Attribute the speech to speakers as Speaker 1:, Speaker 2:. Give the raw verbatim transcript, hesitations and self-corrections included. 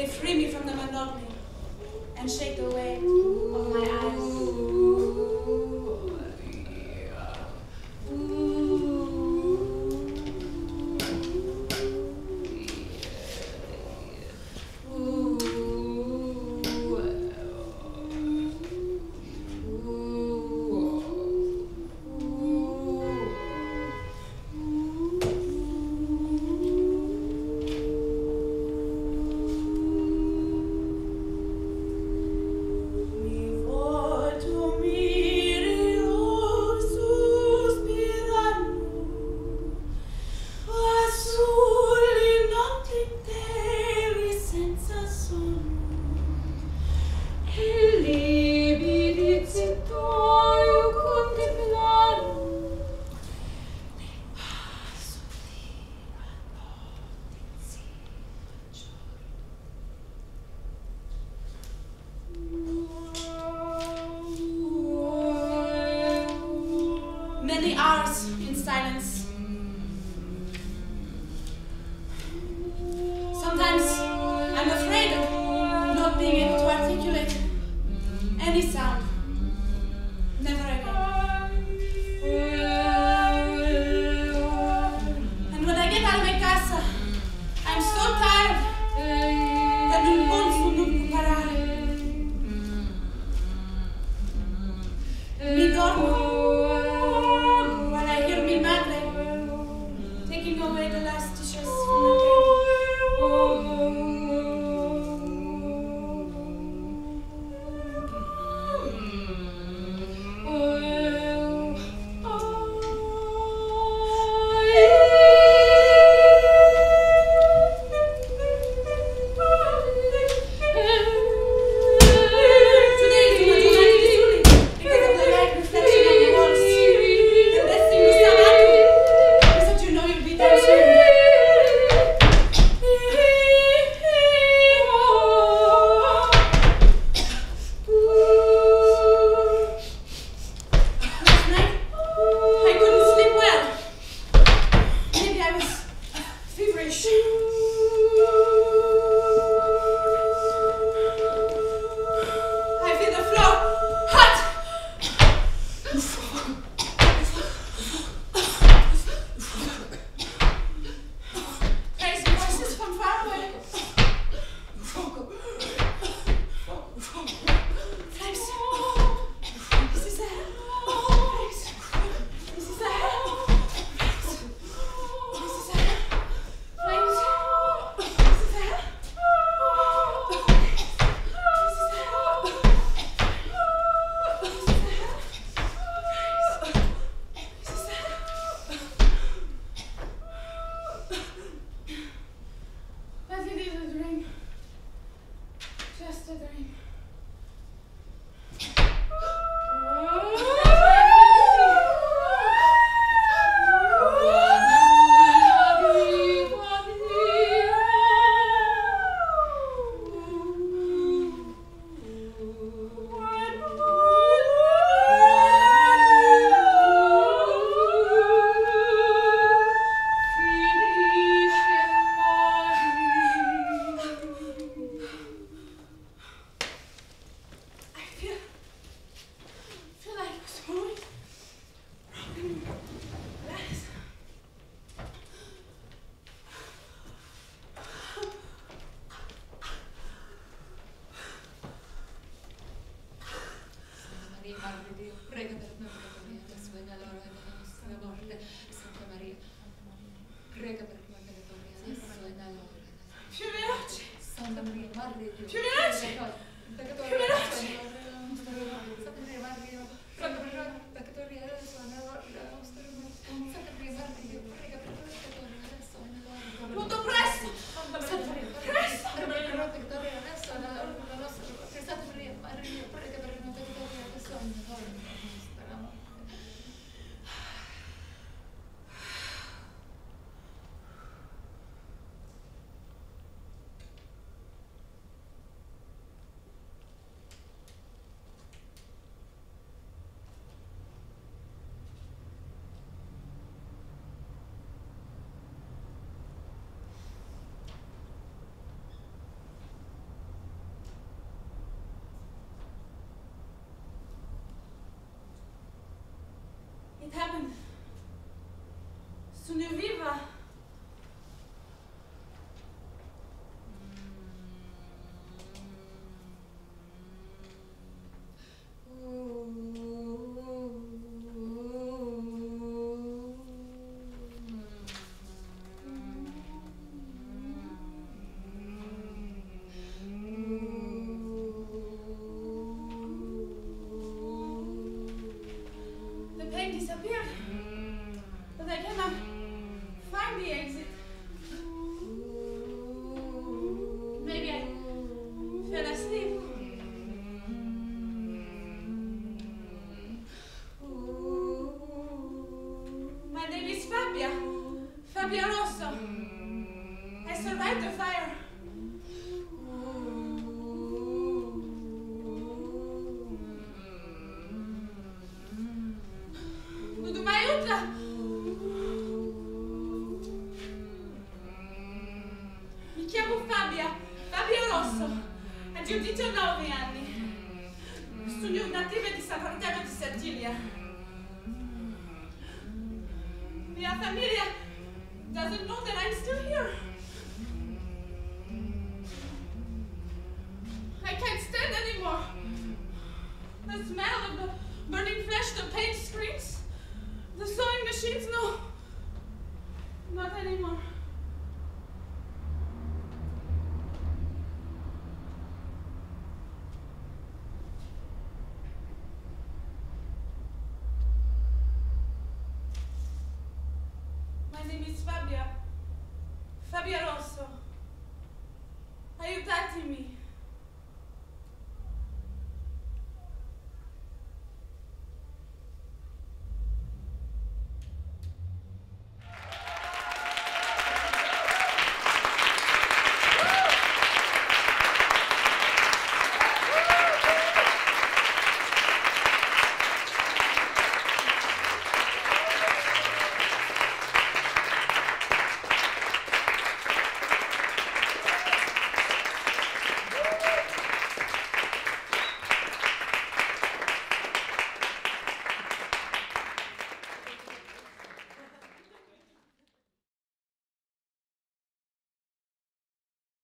Speaker 1: free me from the monotony and shake the weight of my eyes. Many hours in silence. Sometimes I'm afraid of not being able to articulate any sound. Never again. And when I get out of my casa, I'm so tired that non posso non parare. Mi dormo. Away the last dishes from the table.
Speaker 2: Prega per noi peccatori, adesso è nell'ora della nostra morte. Santa Maria, prega per noi peccatori, adesso è nell'ora della
Speaker 1: più veloce.
Speaker 2: Santa Maria, Madre di Dio,
Speaker 1: più veloce.
Speaker 2: Peccatori,
Speaker 1: più veloce.
Speaker 2: Santa Maria, Madre di Dio, prega per noi peccatori, adesso è nell'ora della nostra morte. Santa Maria, Madre di Dio, prega per noi peccatori, adesso è nell'ora della nostra morte.
Speaker 1: Molto presto.
Speaker 2: Santa Maria, presto. Prega per noi peccatori, adesso è nell'ora della nostra morte. Santa Maria, Madre di Dio, prega per noi peccatori, adesso è nell'ora della nostra morte.
Speaker 1: It happened. Sono viva. The pain disappeared, but I cannot find the exit. Maybe I fell asleep. My name is Fabia, Fabia Rosso. I survived the fire. Nudu mai aiuta! Mi chiamo Fabia, Fabia Rosso. Oggi ho diciannove anni. Sono nativa di San Fratello di Sicilia. Mia famiglia doesn't know that I'm still here. I can't stand anymore. The smell of the burning flesh, the paint screams. The sewing machines, no. Not anymore. My name is Fabia. Fabia Rosso.